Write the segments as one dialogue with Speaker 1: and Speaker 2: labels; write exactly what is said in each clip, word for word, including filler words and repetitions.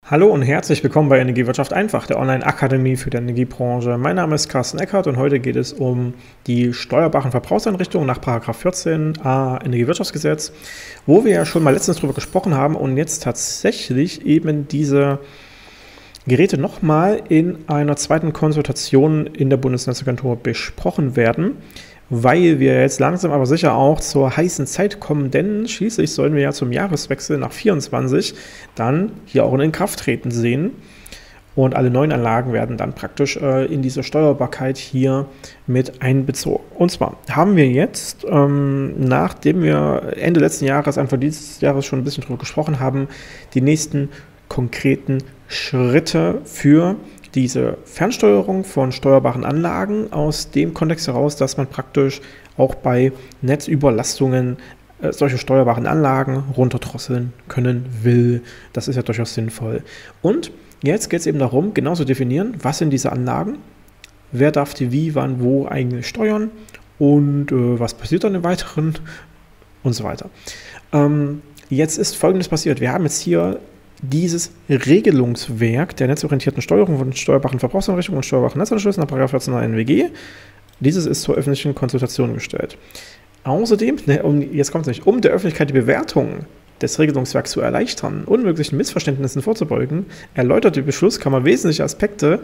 Speaker 1: Hallo und herzlich willkommen bei Energiewirtschaft einfach, der Online-Akademie für die Energiebranche. Mein Name ist Carsten Eckert und heute geht es um die steuerbaren Verbrauchseinrichtungen nach Paragraph vierzehn a Energiewirtschaftsgesetz, wo wir ja schon mal letztens drüber gesprochen haben und jetzt tatsächlich eben diese Geräte nochmal in einer zweiten Konsultation in der Bundesnetzagentur besprochen werden, weil wir jetzt langsam aber sicher auch zur heißen Zeit kommen, denn schließlich sollen wir ja zum Jahreswechsel nach vierundzwanzig dann hier auch ein Inkrafttreten sehen und alle neuen Anlagen werden dann praktisch äh, in diese Steuerbarkeit hier mit einbezogen. Und zwar haben wir jetzt, ähm, nachdem wir Ende letzten Jahres, Anfang dieses Jahres schon ein bisschen drüber gesprochen haben, die nächsten konkreten Schritte für diese Fernsteuerung von steuerbaren Anlagen aus dem Kontext heraus, dass man praktisch auch bei Netzüberlastungen äh, solche steuerbaren Anlagen runterdrosseln können will. Das ist ja durchaus sinnvoll. Und jetzt geht es eben darum, genau zu definieren, was sind diese Anlagen, wer darf die wie, wann, wo eigentlich steuern und äh, was passiert dann im Weiteren und so weiter. Ähm, jetzt ist Folgendes passiert. Wir haben jetzt hier dieses Regelungswerk der netzorientierten Steuerung von steuerbaren Verbrauchseinrichtungen und steuerbaren Netzanschlüssen nach Paragraph vierzehn a N W G. Dieses ist zur öffentlichen Konsultation gestellt. Außerdem, ne, um, jetzt kommt es nicht, um der Öffentlichkeit die Bewertung des Regelungswerks zu erleichtern und möglichen Missverständnissen vorzubeugen, erläutert die Beschlusskammer wesentliche Aspekte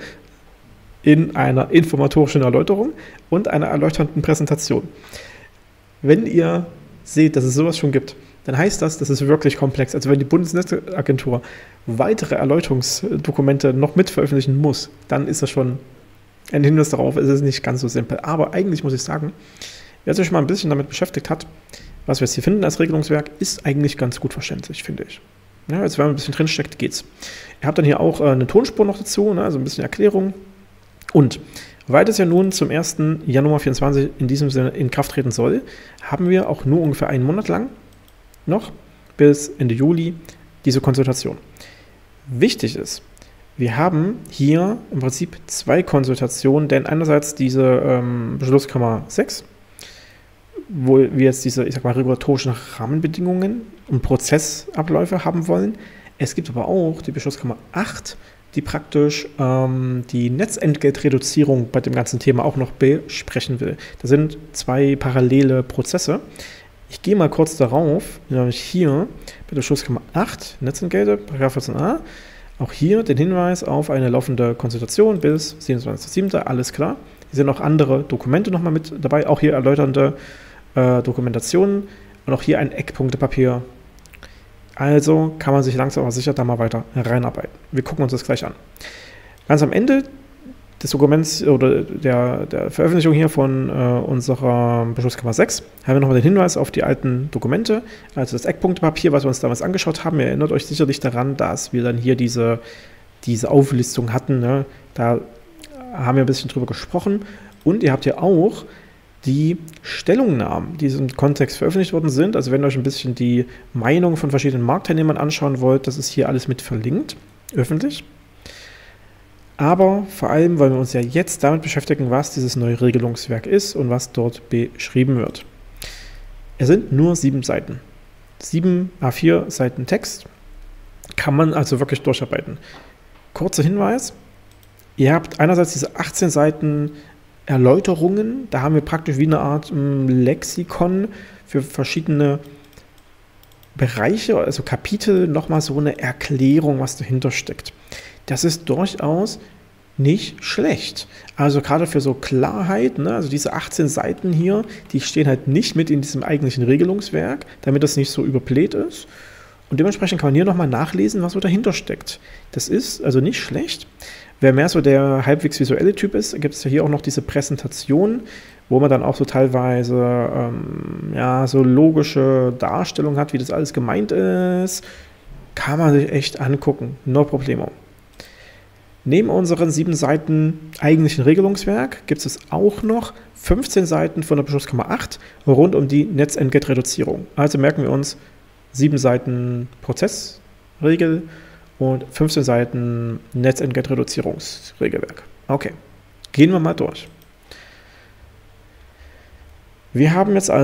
Speaker 1: in einer informatorischen Erläuterung und einer erläuternden Präsentation. Wenn ihr seht, dass es sowas schon gibt, dann heißt das, das ist wirklich komplex. Also wenn die Bundesnetzagentur weitere Erläuterungsdokumente noch mit veröffentlichen muss, dann ist das schon ein Hinweis darauf, es ist nicht ganz so simpel. Aber eigentlich muss ich sagen, wer sich schon mal ein bisschen damit beschäftigt hat, was wir jetzt hier finden als Regelungswerk, ist eigentlich ganz gut verständlich, finde ich. Ja, also wenn man ein bisschen drinsteckt, geht's. Ihr habt dann hier auch äh, eine Tonspur noch dazu, ne, also ein bisschen Erklärung. Und weil das ja nun zum ersten Januar vierundzwanzig in diesem Sinne in Kraft treten soll, haben wir auch nur ungefähr einen Monat lang noch bis Ende Juli diese Konsultation. Wichtig ist, wir haben hier im Prinzip zwei Konsultationen, denn einerseits diese ähm, Beschlusskammer sechs, wo wir jetzt diese, ich sag mal, regulatorischen Rahmenbedingungen und Prozessabläufe haben wollen. Es gibt aber auch die Beschlusskammer acht, die praktisch ähm, die Netzentgeltreduzierung bei dem ganzen Thema auch noch besprechen will. Das sind zwei parallele Prozesse. Ich gehe mal kurz darauf, nämlich hier bei der Beschlusskammer acht, Netzentgelte, Paragraph vierzehn a, auch hier den Hinweis auf eine laufende Konsultation bis siebenundzwanzigster siebter, alles klar. Hier sind auch andere Dokumente nochmal mit dabei, auch hier erläuternde äh, Dokumentationen und auch hier ein Eckpunktepapier. Also kann man sich langsam aber sicher da mal weiter reinarbeiten. Wir gucken uns das gleich an. Ganz am Ende des Dokuments oder der, der Veröffentlichung hier von äh, unserer Beschlusskammer sechs haben wir nochmal den Hinweis auf die alten Dokumente, also das Eckpunktepapier, was wir uns damals angeschaut haben. Ihr erinnert euch sicherlich daran, dass wir dann hier diese, diese Auflistung hatten. Ne? Da haben wir ein bisschen drüber gesprochen und ihr habt hier auch die Stellungnahmen, die in diesem Kontext veröffentlicht worden sind. Also wenn ihr euch ein bisschen die Meinung von verschiedenen Marktteilnehmern anschauen wollt, das ist hier alles mit verlinkt, öffentlich. Aber vor allem wollen wir uns ja jetzt damit beschäftigen, was dieses neue Regelungswerk ist und was dort beschrieben wird. Es sind nur sieben Seiten. Sieben A vier Seiten Text. Kann man also wirklich durcharbeiten. Kurzer Hinweis. Ihr habt einerseits diese achtzehn Seiten Erläuterungen. Da haben wir praktisch wie eine Art um, Lexikon für verschiedene Bereiche, also Kapitel, nochmal so eine Erklärung, was dahinter steckt. Das ist durchaus nicht schlecht. Also gerade für so Klarheit, ne, also diese achtzehn Seiten hier, die stehen halt nicht mit in diesem eigentlichen Regelungswerk, damit das nicht so überbläht ist. Und dementsprechend kann man hier nochmal nachlesen, was so dahinter steckt. Das ist also nicht schlecht. Wer mehr so der halbwegs visuelle Typ ist, gibt es ja hier auch noch diese Präsentation, wo man dann auch so teilweise ähm, ja, so logische Darstellung hat, wie das alles gemeint ist. Kann man sich echt angucken. No problemo. Neben unseren sieben Seiten eigentlichen Regelungswerk gibt es auch noch fünfzehn Seiten von der Beschlusskammer acht rund um die Netzentgeltreduzierung. Also merken wir uns sieben Seiten Prozessregel und fünfzehn Seiten Netzentgeltreduzierungsregelwerk. Okay, gehen wir mal durch. Wir haben jetzt also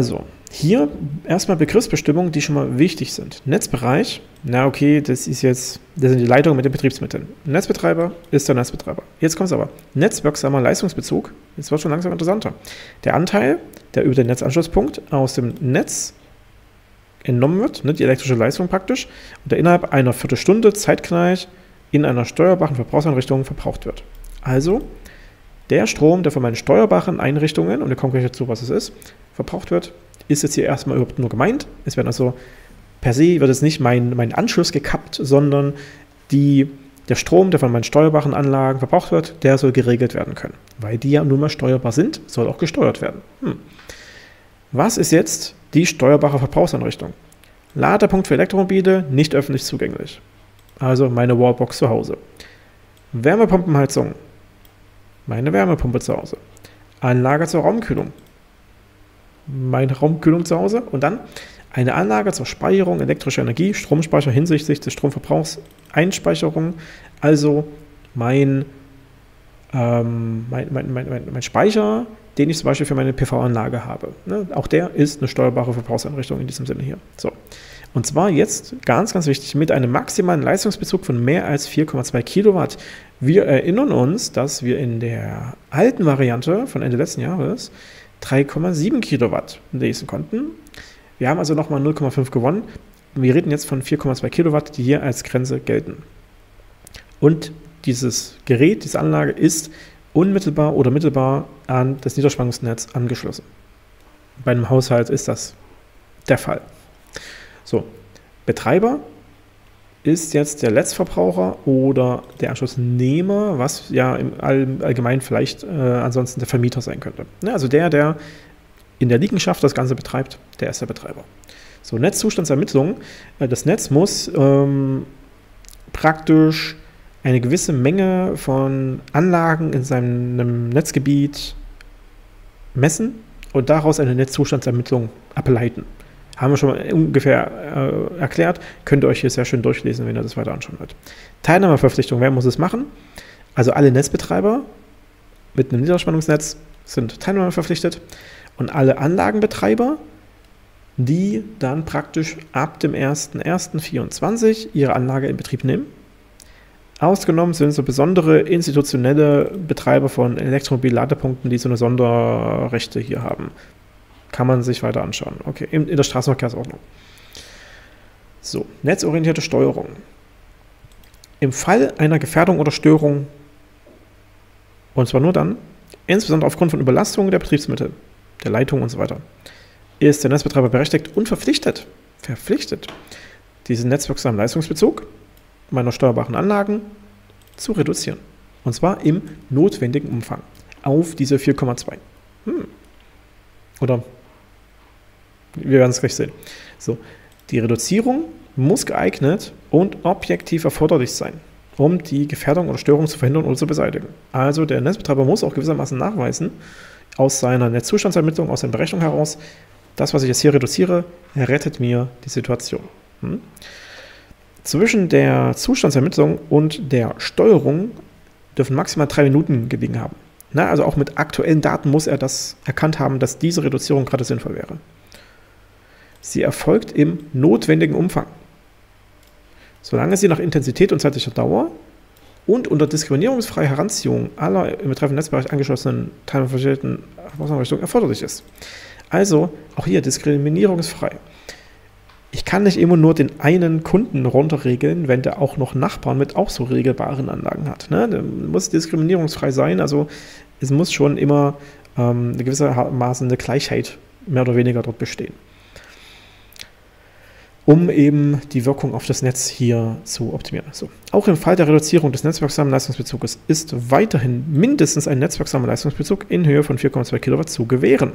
Speaker 1: Hier erstmal Begriffsbestimmungen, die schon mal wichtig sind. Netzbereich, na okay, das ist jetzt, das sind die Leitungen mit den Betriebsmitteln. Netzbetreiber ist der Netzbetreiber. Jetzt kommt es aber. Netzwirksamer Leistungsbezug, jetzt wird schon langsam interessanter. Der Anteil, der über den Netzanschlusspunkt aus dem Netz entnommen wird, ne, die elektrische Leistung praktisch, und der innerhalb einer Viertelstunde zeitgleich in einer steuerbaren Verbrauchseinrichtung verbraucht wird. Also der Strom, der von meinen steuerbaren Einrichtungen, und wir kommen gleich dazu, was es ist, verbraucht wird, ist jetzt hier erstmal überhaupt nur gemeint. Es werden also per se, wird es nicht mein, mein Anschluss gekappt, sondern die, der Strom, der von meinen steuerbaren Anlagen verbraucht wird, der soll geregelt werden können. Weil die ja nun mal steuerbar sind, soll auch gesteuert werden. Hm. Was ist jetzt die steuerbare Verbrauchseinrichtung? Ladepunkt für Elektromobile, nicht öffentlich zugänglich. Also meine Wallbox zu Hause. Wärmepumpenheizung, meine Wärmepumpe zu Hause. Anlage zur Raumkühlung, meine Raumkühlung zu Hause. Und dann eine Anlage zur Speicherung elektrischer Energie, Stromspeicher hinsichtlich des Stromverbrauchs, Einspeicherung, also mein, ähm, mein, mein, mein, mein, mein Speicher, den ich zum Beispiel für meine P V-Anlage habe. Ne? Auch der ist eine steuerbare Verbrauchseinrichtung in diesem Sinne hier. So. Und zwar jetzt, ganz, ganz wichtig, mit einem maximalen Leistungsbezug von mehr als vier Komma zwei Kilowatt. Wir erinnern uns, dass wir in der alten Variante von Ende letzten Jahres drei Komma sieben Kilowatt lesen konnten. Wir haben also nochmal null Komma fünf gewonnen. Wir reden jetzt von vier Komma zwei Kilowatt, die hier als Grenze gelten. Und dieses Gerät, diese Anlage ist unmittelbar oder mittelbar an das Niederspannungsnetz angeschlossen. Bei einem Haushalt ist das der Fall. So, Betreiber ist jetzt der Letztverbraucher oder der Anschlussnehmer, was ja im Allgemeinen vielleicht äh, ansonsten der Vermieter sein könnte. Ja, also der, der in der Liegenschaft das Ganze betreibt, der ist der Betreiber. So, Netzzustandsermittlung. Äh, das Netz muss ähm, praktisch eine gewisse Menge von Anlagen in seinem Netzgebiet messen und daraus eine Netzzustandsermittlung ableiten. Haben wir schon mal ungefähr äh, erklärt. Könnt ihr euch hier sehr schön durchlesen, wenn ihr das weiter anschauen wollt. Teilnahmeverpflichtung, wer muss es machen? Also alle Netzbetreiber mit einem Niederspannungsnetz sind teilnahmeverpflichtet und alle Anlagenbetreiber, die dann praktisch ab dem ersten ersten vierundzwanzig ihre Anlage in Betrieb nehmen. Ausgenommen sind so besondere institutionelle Betreiber von Elektromobil-Ladepunkten, die so eine Sonderrechte hier haben. Kann man sich weiter anschauen. Okay, in, in der Straßenverkehrsordnung. So, netzorientierte Steuerung. Im Fall einer Gefährdung oder Störung, und zwar nur dann, insbesondere aufgrund von Überlastung der Betriebsmittel, der Leitung und so weiter, ist der Netzbetreiber berechtigt und verpflichtet, verpflichtet, diesen netzwirksamen Leistungsbezug meiner steuerbaren Anlagen zu reduzieren. Und zwar im notwendigen Umfang auf diese vier Komma zwei. Hm. Oder wir werden es gleich sehen. So, die Reduzierung muss geeignet und objektiv erforderlich sein, um die Gefährdung oder Störung zu verhindern oder zu beseitigen. Also der Netzbetreiber muss auch gewissermaßen nachweisen, aus seiner Netzzustandsermittlung, aus seiner Berechnung heraus, das, was ich jetzt hier reduziere, rettet mir die Situation. Hm? Zwischen der Zustandsermittlung und der Steuerung dürfen maximal drei Minuten gelegen haben. Na, also auch mit aktuellen Daten muss er das erkannt haben, dass diese Reduzierung gerade sinnvoll wäre. Sie erfolgt im notwendigen Umfang, solange sie nach Intensität und zeitlicher Dauer und unter diskriminierungsfreier Heranziehung aller im betreffenden Netzbereich angeschlossenen teilnehmerverpflichteten Verbrauchseinrichtungen erforderlich ist. Also auch hier diskriminierungsfrei. Ich kann nicht immer nur den einen Kunden runterregeln, wenn der auch noch Nachbarn mit auch so regelbaren Anlagen hat. Ne? Der muss diskriminierungsfrei sein, also es muss schon immer ähm, eine gewisse Maße eine Gleichheit mehr oder weniger dort bestehen, um eben die Wirkung auf das Netz hier zu optimieren. So. Auch im Fall der Reduzierung des netzwirksamen Leistungsbezuges ist weiterhin mindestens ein netzwirksamer Leistungsbezug in Höhe von vier Komma zwei Kilowatt zu gewähren.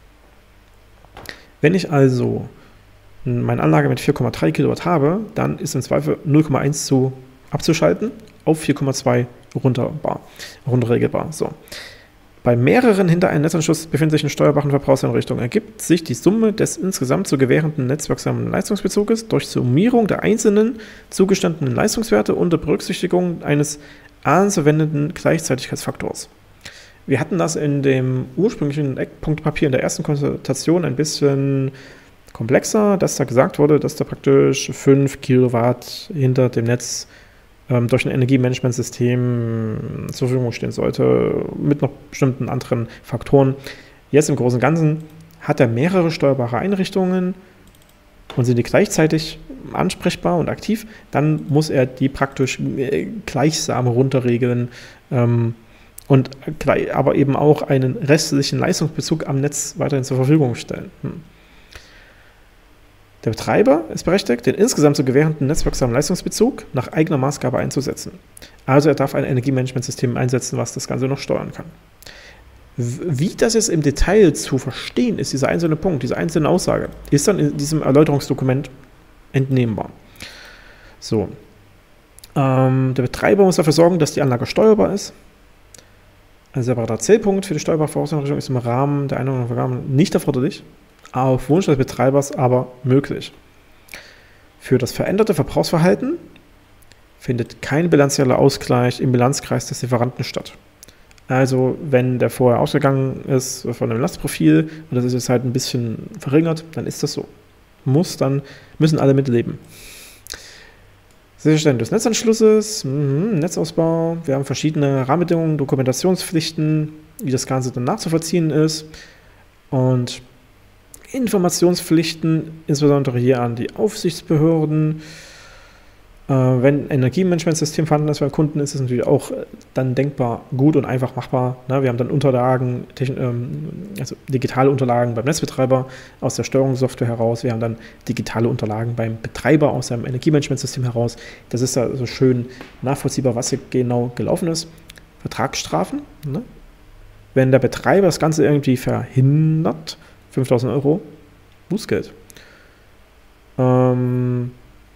Speaker 1: Wenn ich also meine Anlage mit vier Komma drei Kilowatt habe, dann ist im Zweifel null Komma eins zu abzuschalten, auf vier Komma zwei runterbar, runterregelbar. So. Bei mehreren hinter einem Netzanschluss befindlichen steuerbaren Verbrauchseinrichtungen ergibt sich die Summe des insgesamt zu gewährenden netzwirksamen Leistungsbezuges durch Summierung der einzelnen zugestandenen Leistungswerte unter Berücksichtigung eines anzuwendenden Gleichzeitigkeitsfaktors. Wir hatten das in dem ursprünglichen Eckpunktpapier in der ersten Konsultation ein bisschen komplexer, dass da gesagt wurde, dass da praktisch fünf Kilowatt hinter dem Netz ähm, durch ein Energiemanagementsystem zur Verfügung stehen sollte, mit noch bestimmten anderen Faktoren. Jetzt im Großen und Ganzen hat er mehrere steuerbare Einrichtungen und sind die gleichzeitig ansprechbar und aktiv, dann muss er die praktisch gleichsam runterregeln ähm, und aber eben auch einen restlichen Leistungsbezug am Netz weiterhin zur Verfügung stellen. Hm. Der Betreiber ist berechtigt, den insgesamt zu gewährenden netzwirksamen Leistungsbezug nach eigener Maßgabe einzusetzen. Also er darf ein Energiemanagementsystem einsetzen, was das Ganze noch steuern kann. Wie das jetzt im Detail zu verstehen ist, dieser einzelne Punkt, diese einzelne Aussage, ist dann in diesem Erläuterungsdokument entnehmbar. So. Ähm, der Betreiber muss dafür sorgen, dass die Anlage steuerbar ist. Ein separater Zählpunkt für die steuerbare Voraussetzung ist im Rahmen der Einordnung der Vergabe nicht erforderlich, auf Wunsch des Betreibers aber möglich. Für das veränderte Verbrauchsverhalten findet kein bilanzieller Ausgleich im Bilanzkreis des Lieferanten statt. Also wenn der vorher ausgegangen ist von einem Lastprofil und das ist jetzt halt ein bisschen verringert, dann ist das so. Muss, dann müssen alle mitleben. Sicherstellen des Netzanschlusses, mhm, Netzausbau, wir haben verschiedene Rahmenbedingungen, Dokumentationspflichten, wie das Ganze dann nachzuvollziehen ist und Informationspflichten, insbesondere hier an die Aufsichtsbehörden. Äh, wenn ein Energiemanagementsystem vorhanden ist beim Kunden, ist es natürlich auch dann denkbar gut und einfach machbar. Ne? Wir haben dann Unterlagen, ähm, also digitale Unterlagen beim Netzbetreiber aus der Steuerungssoftware heraus. Wir haben dann digitale Unterlagen beim Betreiber aus seinem Energiemanagementsystem heraus. Das ist da so schön nachvollziehbar, was hier genau gelaufen ist. Vertragsstrafen. Ne? Wenn der Betreiber das Ganze irgendwie verhindert, fünftausend Euro Bußgeld. Ähm,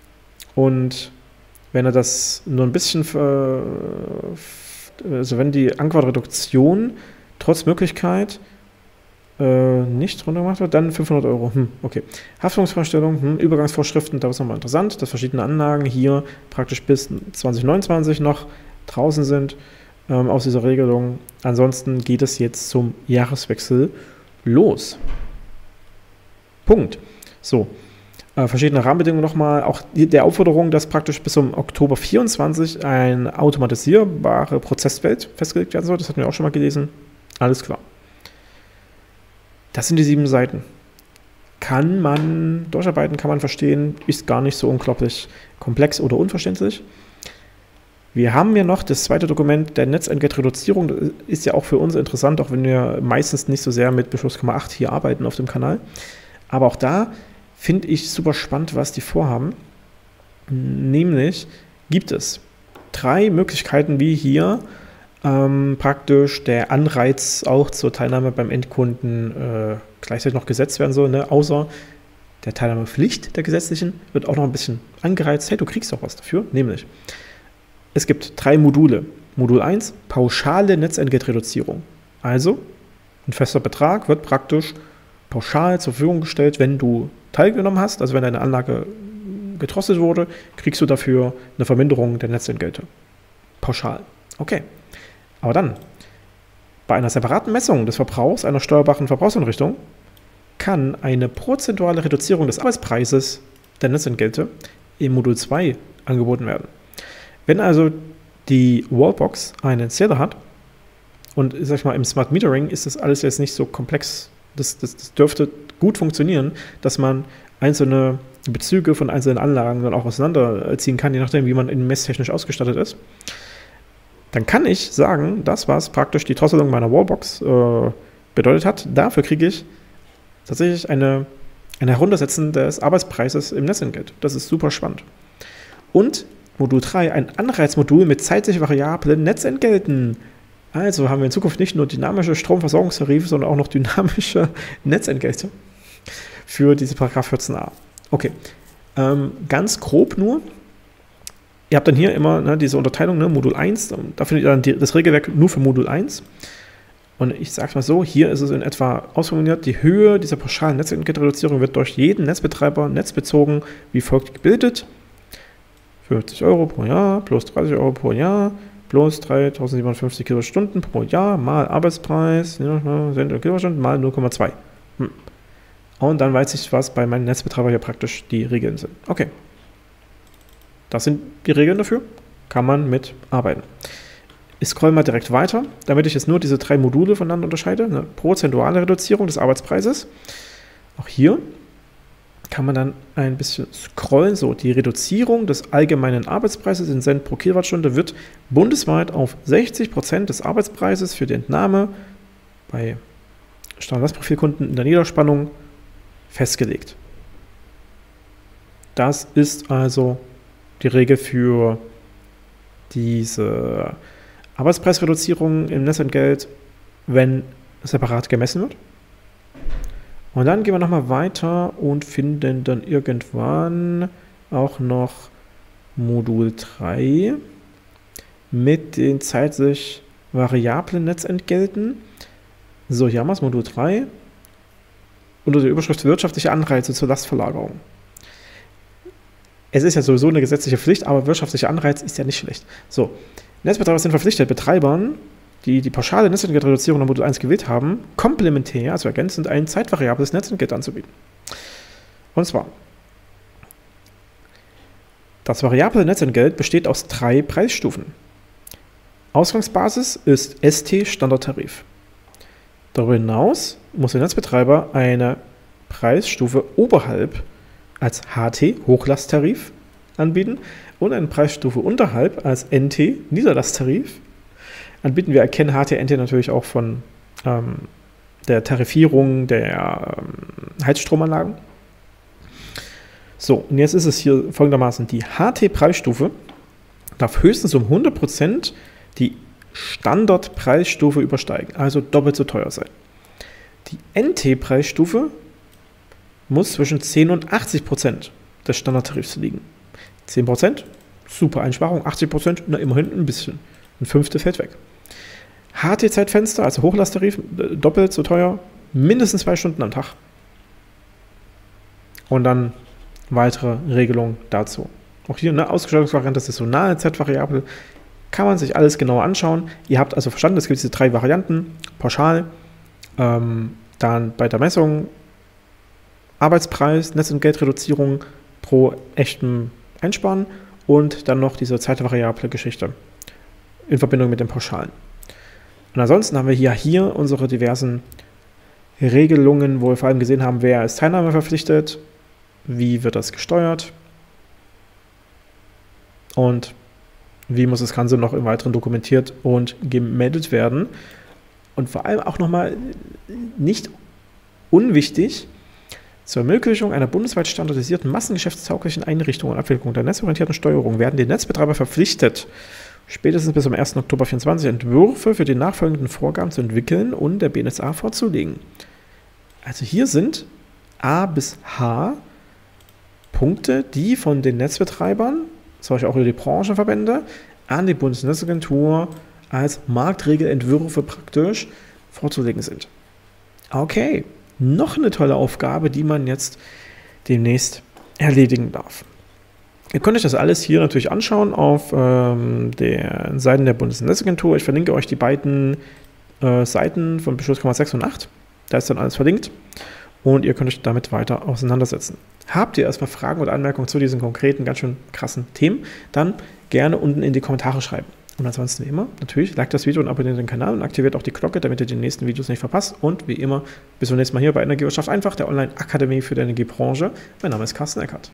Speaker 1: und wenn er das nur ein bisschen, für, also wenn die Anquad-Reduktion trotz Möglichkeit äh, nicht runtergemacht wird, dann fünfhundert Euro. Hm, okay. Haftungsvorstellung, hm, Übergangsvorschriften, da ist nochmal interessant, dass verschiedene Anlagen hier praktisch bis zwanzig neunundzwanzig noch draußen sind ähm, aus dieser Regelung. Ansonsten geht es jetzt zum Jahreswechsel los. Punkt. So, äh, verschiedene Rahmenbedingungen nochmal. Auch die, der Aufforderung, dass praktisch bis zum Oktober vierundzwanzig eine automatisierbare Prozesswelt festgelegt werden soll. Das hatten wir auch schon mal gelesen. Alles klar. Das sind die sieben Seiten. Kann man durcharbeiten, kann man verstehen, ist gar nicht so unglaublich komplex oder unverständlich. Wir haben ja noch das zweite Dokument der Netzentgeltreduzierung. Das ist ja auch für uns interessant, auch wenn wir meistens nicht so sehr mit Beschluss Nummer acht hier arbeiten auf dem Kanal. Aber auch da finde ich super spannend, was die vorhaben. Nämlich gibt es drei Möglichkeiten, wie hier ähm, praktisch der Anreiz auch zur Teilnahme beim Endkunden äh, gleichzeitig noch gesetzt werden soll. Ne? Außer der Teilnahmepflicht der gesetzlichen wird auch noch ein bisschen angereizt. Hey, du kriegst doch was dafür. Nämlich, es gibt drei Module. Modul eins, pauschale Netzentgeltreduzierung. Also, ein fester Betrag wird praktisch pauschal zur Verfügung gestellt, wenn du teilgenommen hast, also wenn deine Anlage gedrosselt wurde, kriegst du dafür eine Verminderung der Netzentgelte. Pauschal. Okay. Aber dann, bei einer separaten Messung des Verbrauchs einer steuerbaren Verbrauchseinrichtung kann eine prozentuale Reduzierung des Arbeitspreises der Netzentgelte im Modul zwei angeboten werden. Wenn also die Wallbox einen Zähler hat, und sag ich mal, im Smart Metering ist das alles jetzt nicht so komplex, Das, das, das dürfte gut funktionieren, dass man einzelne Bezüge von einzelnen Anlagen dann auch auseinanderziehen kann, je nachdem, wie man messtechnisch ausgestattet ist. Dann kann ich sagen, das, was praktisch die Drosselung meiner Wallbox äh, bedeutet hat, dafür kriege ich tatsächlich eine, ein Heruntersetzen des Arbeitspreises im Netzentgelt. Das ist super spannend. Und Modul drei, ein Anreizmodul mit zeitlich variablen Netzentgelten. Also haben wir in Zukunft nicht nur dynamische Stromversorgungstarife, sondern auch noch dynamische Netzentgelte für diese Paragraph vierzehn a. Okay, ähm, ganz grob nur. Ihr habt dann hier immer ne, diese Unterteilung, ne, Modul eins, da findet ihr dann die, das Regelwerk nur für Modul eins. Und ich sage mal so, hier ist es in etwa ausformuliert, die Höhe dieser pauschalen Netzentgeltreduzierung wird durch jeden Netzbetreiber netzbezogen wie folgt gebildet. fünfzig Euro pro Jahr plus dreißig Euro pro Jahr plus dreitausendsiebenhundertfünfzig Kilowattstunden pro Jahr mal Arbeitspreis, ja, Kilowattstunden mal null Komma zwei. Hm. Und dann weiß ich, was bei meinem Netzbetreiber hier praktisch die Regeln sind. Okay. Das sind die Regeln dafür. Kann man mitarbeiten. Ich scroll mal direkt weiter, damit ich jetzt nur diese drei Module voneinander unterscheide. Eine prozentuale Reduzierung des Arbeitspreises. Auch hier kann man dann ein bisschen scrollen. So, die Reduzierung des allgemeinen Arbeitspreises in Cent pro Kilowattstunde wird bundesweit auf sechzig Prozent des Arbeitspreises für die Entnahme bei Standardprofilkunden in der Niederspannung festgelegt. Das ist also die Regel für diese Arbeitspreisreduzierung im Netzentgelt, wenn separat gemessen wird. Und dann gehen wir nochmal weiter und finden dann irgendwann auch noch Modul drei mit den zeitlich variablen Netzentgelten. So, hier haben wir es, Modul drei. Unter der Überschrift wirtschaftliche Anreize zur Lastverlagerung. Es ist ja sowieso eine gesetzliche Pflicht, aber wirtschaftlicher Anreiz ist ja nicht schlecht. So, Netzbetreiber sind verpflichtet, Betreibern, die die pauschale Netzentgeltreduzierung nach Modul eins gewählt haben, komplementär, also ergänzend, ein zeitvariables Netzentgelt anzubieten. Und zwar, das variable Netzentgelt besteht aus drei Preisstufen. Ausgangsbasis ist S T Standardtarif. Darüber hinaus muss der Netzbetreiber eine Preisstufe oberhalb als H T Hochlasttarif anbieten und eine Preisstufe unterhalb als N T Niederlasttarif anbieten. Wir erkennen H T, N T natürlich auch von ähm, der Tarifierung der ähm, Heizstromanlagen. So, und jetzt ist es hier folgendermaßen: Die H T-Preisstufe darf höchstens um hundert Prozent die Standardpreisstufe übersteigen, also doppelt so teuer sein. Die N T-Preisstufe muss zwischen zehn und achtzig Prozent des Standardtarifs liegen. zehn Prozent, super Einsparung, achtzig Prozent, na immerhin ein bisschen. Ein Fünftel fällt weg. H T-Zeitfenster, also Hochlasttarif, doppelt so teuer, mindestens zwei Stunden am Tag. Und dann weitere Regelungen dazu. Auch hier eine Ausgestaltungsvariante, saisonale Zeitvariable, kann man sich alles genauer anschauen. Ihr habt also verstanden, es gibt diese drei Varianten, pauschal, ähm, dann bei der Messung Arbeitspreis, Netzentgeltreduzierung pro echtem Einsparen und dann noch diese zeitvariable Geschichte in Verbindung mit dem Pauschalen. Und ansonsten haben wir hier, hier unsere diversen Regelungen, wo wir vor allem gesehen haben, wer ist Teilnahme verpflichtet, wie wird das gesteuert und wie muss das Ganze noch im Weiteren dokumentiert und gemeldet werden. Und vor allem auch nochmal nicht unwichtig, zur Ermöglichung einer bundesweit standardisierten, massengeschäftstauglichen Einrichtung und Abwicklung der netzorientierten Steuerung werden die Netzbetreiber verpflichtet, spätestens bis zum ersten Oktober zweitausendvierundzwanzig Entwürfe für die nachfolgenden Vorgaben zu entwickeln und der B N S A vorzulegen. Also hier sind A bis H Punkte, die von den Netzbetreibern, zum Beispiel auch über die Branchenverbände, an die Bundesnetzagentur als Marktregelentwürfe praktisch vorzulegen sind. Okay, noch eine tolle Aufgabe, die man jetzt demnächst erledigen darf. Ihr könnt euch das alles hier natürlich anschauen auf ähm, den Seiten der Bundesnetzagentur. Ich verlinke euch die beiden äh, Seiten von Beschlusskammer sechs und acht. Da ist dann alles verlinkt und ihr könnt euch damit weiter auseinandersetzen. Habt ihr erstmal Fragen oder Anmerkungen zu diesen konkreten, ganz schön krassen Themen, dann gerne unten in die Kommentare schreiben. Und ansonsten wie immer, natürlich, liked das Video und abonniert den Kanal und aktiviert auch die Glocke, damit ihr die nächsten Videos nicht verpasst. Und wie immer, bis zum nächsten Mal hier bei Energiewirtschaft einfach, der Online-Akademie für die Energiebranche. Mein Name ist Carsten Eckert.